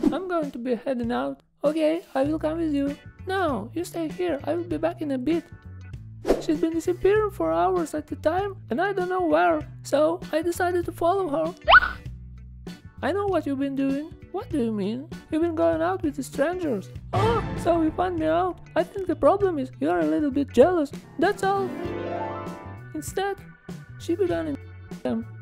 I'm going to be heading out. Okay, I will come with you. No, you stay here. I will be back in a bit. She's been disappearing for hours at a time and I don't know where. So I decided to follow her. I know what you've been doing. What do you mean? You've been going out with the strangers. Oh, so you found me out. I think the problem is you're a little bit jealous. That's all. Instead, she began in them.